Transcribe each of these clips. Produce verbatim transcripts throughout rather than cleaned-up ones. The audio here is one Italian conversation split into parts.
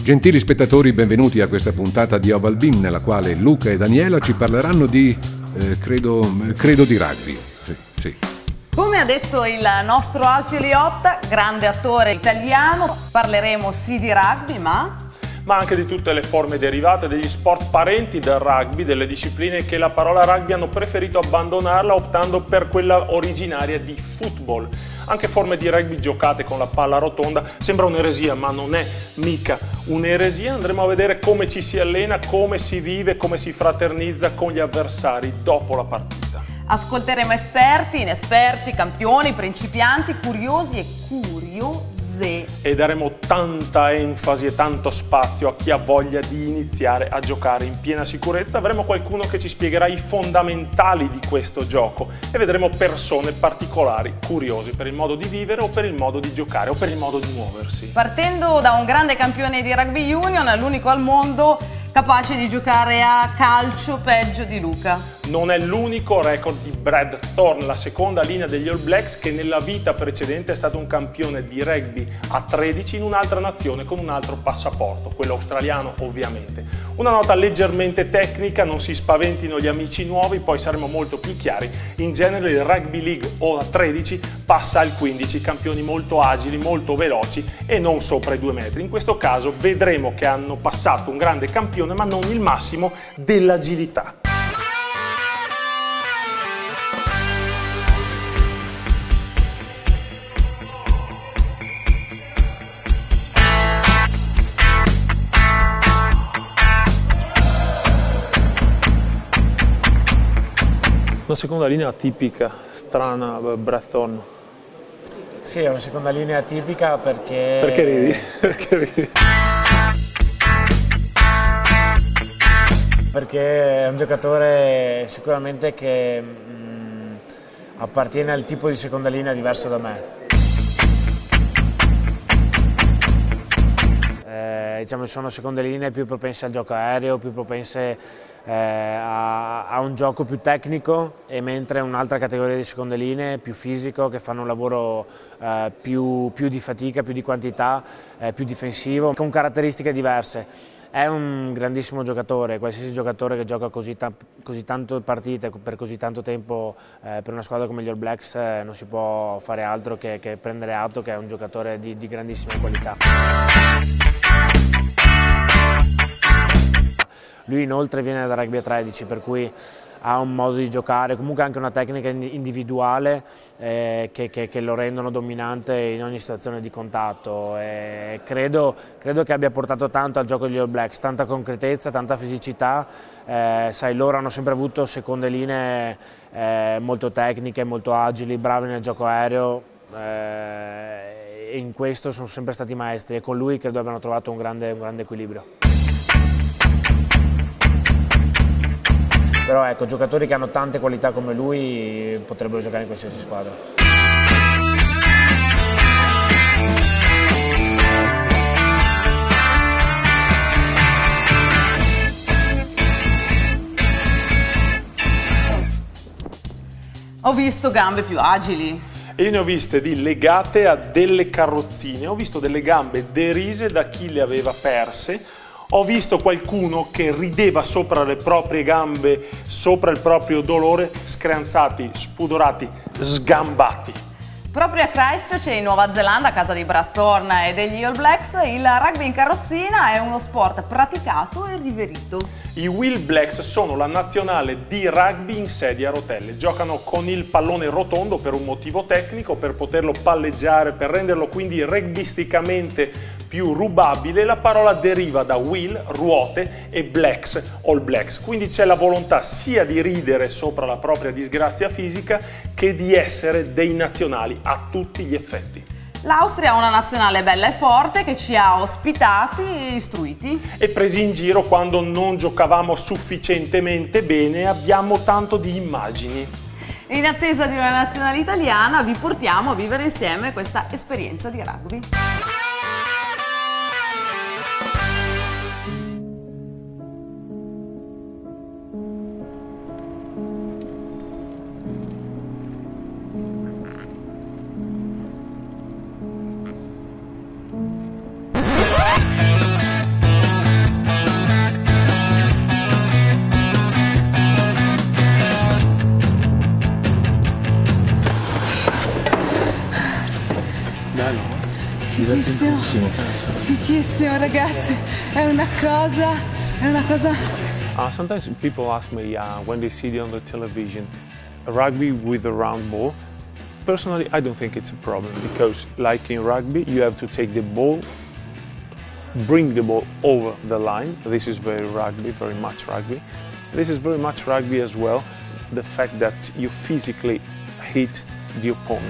Gentili spettatori, benvenuti a questa puntata di Oval Beam, nella quale Luca e Daniela ci parleranno di, eh, credo, credo di rugby. Sì, sì. Come ha detto il nostro Alfio Liotta, grande attore italiano, parleremo sì di rugby, ma... ma anche di tutte le forme derivate degli sport parenti del rugby, delle discipline che la parola rugby hanno preferito abbandonarla optando per quella originaria di football. Anche forme di rugby giocate con la palla rotonda sembra un'eresia, ma non è mica un'eresia. Andremo a vedere come ci si allena, come si vive, come si fraternizza con gli avversari dopo la partita. Ascolteremo esperti, inesperti, campioni, principianti, curiosi e curiose. E daremo tanta enfasi e tanto spazio a chi ha voglia di iniziare a giocare in piena sicurezza. Avremo qualcuno che ci spiegherà i fondamentali di questo gioco e vedremo persone particolari, curiosi per il modo di vivere o per il modo di giocare o per il modo di muoversi. Partendo da un grande campione di rugby union, l'unico al mondo capace di giocare a calcio peggio di Luca. Non è l'unico record di Brad Thorn, la seconda linea degli All Blacks, che nella vita precedente è stato un campione di rugby a tredici in un'altra nazione con un altro passaporto, quello australiano ovviamente. Una nota leggermente tecnica, non si spaventino gli amici nuovi, poi saremo molto più chiari. In genere il Rugby League o a tredici passa al quindici, campioni molto agili, molto veloci e non sopra i due metri. In questo caso vedremo che hanno passato un grande campione ma non il massimo dell'agilità. Una seconda linea atipica, strana, Brad Thorn. Sì, è una seconda linea atipica perché... Perché ridi? Perché ridi? Perché è un giocatore sicuramente che mh, appartiene al tipo di seconda linea diverso da me. Eh, diciamo, sono seconde linee più propense al gioco aereo, più propense eh, a, a un gioco più tecnico, e mentre un'altra categoria di seconde linee più fisico, che fanno un lavoro eh, più, più di fatica, più di quantità, eh, più difensivo, con caratteristiche diverse. È un grandissimo giocatore, qualsiasi giocatore che gioca così, ta così tante partite per così tanto tempo eh, per una squadra come gli All Blacks eh, non si può fare altro che, che prendere atto che è un giocatore di, di grandissima qualità. Lui inoltre viene da rugby a tredici, per cui ha un modo di giocare, comunque anche una tecnica individuale eh, che, che, che lo rendono dominante in ogni situazione di contatto. E credo, credo che abbia portato tanto al gioco degli All Blacks, tanta concretezza, tanta fisicità. Eh, sai, loro hanno sempre avuto seconde linee eh, molto tecniche, molto agili, bravi nel gioco aereo. Eh, e in questo sono sempre stati maestri, e con lui credo abbiano trovato un grande, un grande equilibrio. Però ecco, giocatori che hanno tante qualità come lui potrebbero giocare in qualsiasi squadra. Ho visto gambe più agili. E io ne ho viste di legate a delle carrozzine, ho visto delle gambe derise da chi le aveva perse. Ho visto qualcuno che rideva sopra le proprie gambe, sopra il proprio dolore, screanzati, spudorati, sgambati. Proprio a Christchurch, in Nuova Zelanda, a casa di Brad Thorn e degli All Blacks, il rugby in carrozzina è uno sport praticato e riverito. I All Blacks sono la nazionale di rugby in sedia a rotelle. Giocano con il pallone rotondo per un motivo tecnico, per poterlo palleggiare, per renderlo quindi rugbisticamente più rubabile. La parola deriva da wheel, ruote, e blacks, All Blacks. Quindi c'è la volontà sia di ridere sopra la propria disgrazia fisica che di essere dei nazionali a tutti gli effetti. L'Austria è una nazionale bella e forte che ci ha ospitati e istruiti. E presi in giro quando non giocavamo sufficientemente bene, abbiamo tanto di immagini. In attesa di una nazionale italiana vi portiamo a vivere insieme questa esperienza di rugby. Fichissimo, fichissimo ragazzi, è una cosa, è una cosa. Uh, sometimes people ask me uh, when they see it on the television, rugby with a round ball. Personally, I don't think it's a problem because, like in rugby, you have to take the ball, bring the ball over the line. This is very rugby, very much rugby. This is very much rugby as well, the fact that you physically hit the opponent.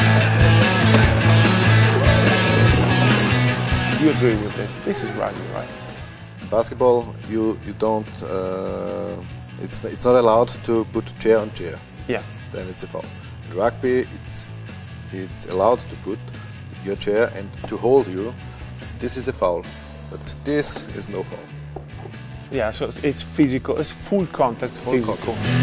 You agree with this? This is rugby, right? Basketball, you you don't. Uh, it's it's not allowed to put chair on chair. Yeah. Then it's a foul. In rugby, it's it's allowed to put your chair and to hold you. This is a foul, but this is no foul. Yeah, so it's physical. It's full contact, full physical. Contact.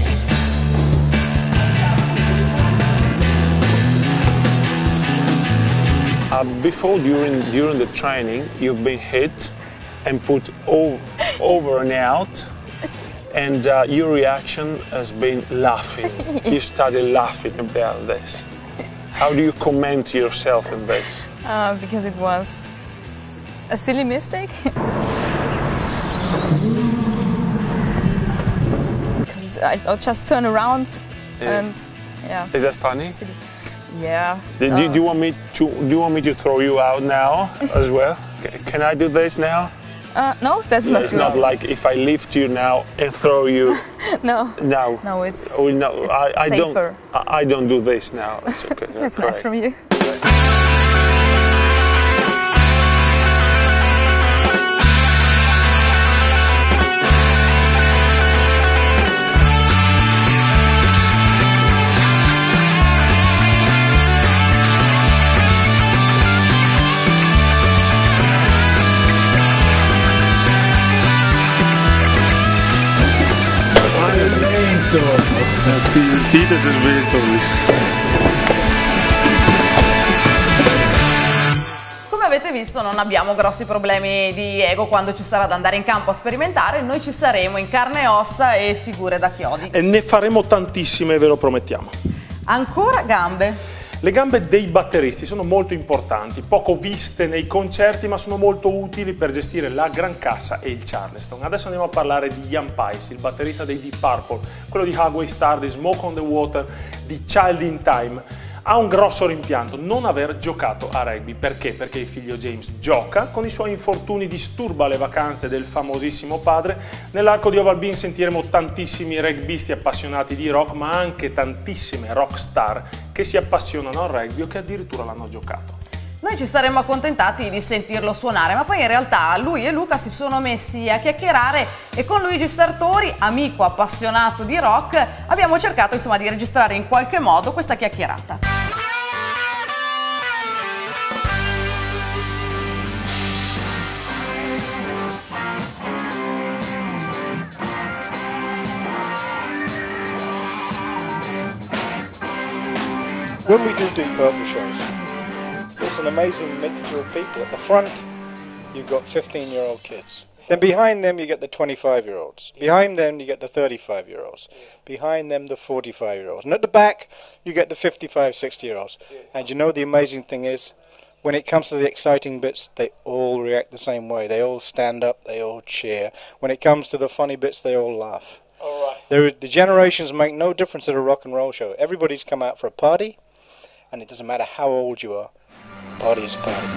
Uh, before, during during the training, you've been hit and put over, over and out, and uh, your reaction has been laughing. You started laughing about this. How do you comment yourself in this? Uh, because it was a silly mistake. Because I, I'll just turn around yeah. and yeah. Is that funny? Silly. Yeah. Do, uh, do you want me to do you want me to throw you out now as well? Can I do this now? Uh, no, that's no, not it's good. not like if I lift you now and throw you. No. No. No, it's. Oh, no, it's I, I safer. don't. I, I don't do this now. It's okay. That's nice from you. Tite si è svesto. Come avete visto non abbiamo grossi problemi di ego quando ci sarà da andare in campo a sperimentare, noi ci saremo in carne e ossa e figure da chiodi. E ne faremo tantissime, ve lo promettiamo. Ancora gambe. Le gambe dei batteristi sono molto importanti, poco viste nei concerti ma sono molto utili per gestire la gran cassa e il Charleston. Adesso andiamo a parlare di Ian Paice, il batterista dei Deep Purple, quello di Highway Star, di Smoke on the Water, di Child in Time. Ha un grosso rimpianto non aver giocato a rugby. Perché? Perché il figlio James gioca, con i suoi infortuni disturba le vacanze del famosissimo padre. Nell'arco di Oval Bean sentiremo tantissimi rugbisti appassionati di rock, ma anche tantissime rock star che si appassionano al rugby o che addirittura l'hanno giocato. Noi ci saremmo accontentati di sentirlo suonare, ma poi in realtà lui e Luca si sono messi a chiacchierare e con Luigi Sartori, amico appassionato di rock, abbiamo cercato insomma di registrare in qualche modo questa chiacchierata. When we do Deep Purple shows, it's an amazing mixture of people. At the front, you've got fifteen-year-old kids. Then behind them, you get the twenty-five-year-olds. Behind them, you get the thirty-five-year-olds. Behind them, the forty-five-year-olds. And at the back, you get the fifty-five, sixty-year-olds. And you know the amazing thing is, when it comes to the exciting bits, they all react the same way. They all stand up, they all cheer. When it comes to the funny bits, they all laugh. All right. There, the generations make no difference at a rock and roll show. Everybody's come out for a party, and it doesn't matter how old you are, party is a party.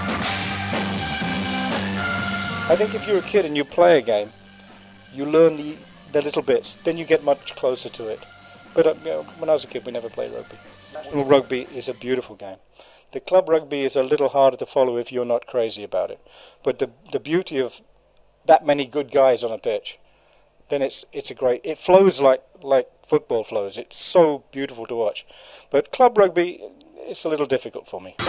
I think if you're a kid and you play a game, you learn the, the little bits, then you get much closer to it. But uh, you know, when I was a kid, we never played rugby. National rugby is a beautiful game. The club rugby is a little harder to follow if you're not crazy about it. But the the beauty of that many good guys on a pitch, then it's it's a great. It flows like like football flows. It's so beautiful to watch. But club rugby, it's a little difficult for me.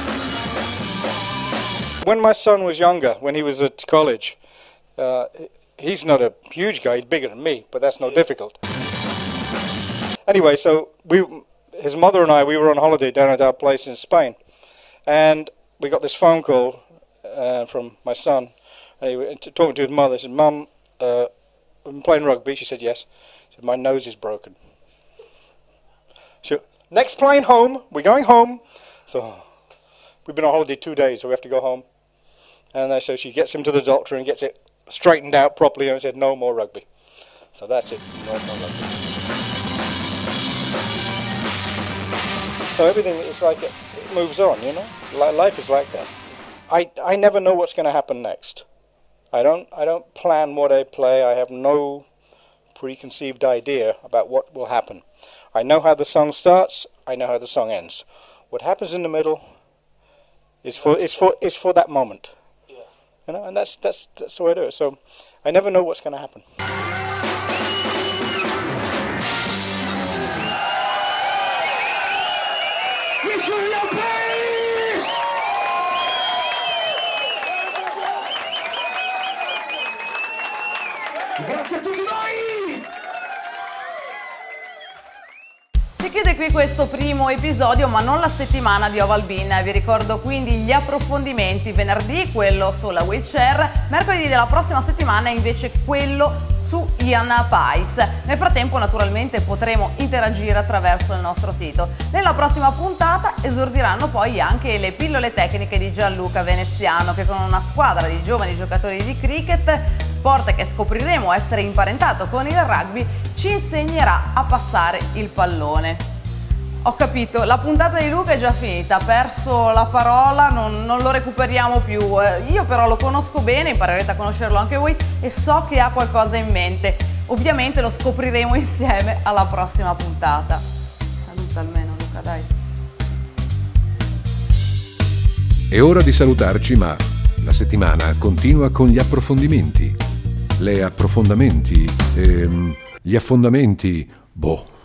When my son was younger, when he was at college, uh, he's not a huge guy. He's bigger than me, but that's no difficult. Anyway, so we. His mother and I, we were on holiday down at our place in Spain, and we got this phone call uh, from my son, and he was talking to his mother. He said, "Mum, uh, I'm playing rugby." She said, "Yes." He said, "My nose is broken." She said, "Next plane home, we're going home." So we've been on holiday two days, so we have to go home. And so she gets him to the doctor and gets it straightened out properly, and said, no more rugby. So that's it, no more rugby. So everything is like, it, it moves on, you know? Life is like that. I, I never know what's going to happen next. I don't, I don't plan what I play. I have no preconceived idea about what will happen. I know how the song starts, I know how the song ends. What happens in the middle is for, is for, is for that moment. Yeah. You know, and that's, that's, that's the way I do it. So I never know what's going to happen. Grazie a tutti voi! Si chiude qui questo primo episodio, ma non la settimana di Oval Bean. Vi ricordo quindi gli approfondimenti: venerdì quello sulla wheelchair, mercoledì della prossima settimana invece quello su Ian Paice. Nel frattempo naturalmente potremo interagire attraverso il nostro sito. Nella prossima puntata esordiranno poi anche le pillole tecniche di Gianluca Veneziano, che con una squadra di giovani giocatori di cricket, sport che scopriremo essere imparentato con il rugby, ci insegnerà a passare il pallone. Ho capito, la puntata di Luca è già finita, ha perso la parola, non, non lo recuperiamo più. Eh, io però lo conosco bene, imparerete a conoscerlo anche voi e so che ha qualcosa in mente. Ovviamente lo scopriremo insieme alla prossima puntata. Saluta almeno Luca, dai. È ora di salutarci, ma la settimana continua con gli approfondimenti. Le approfondamenti, ehm, gli affondamenti, boh.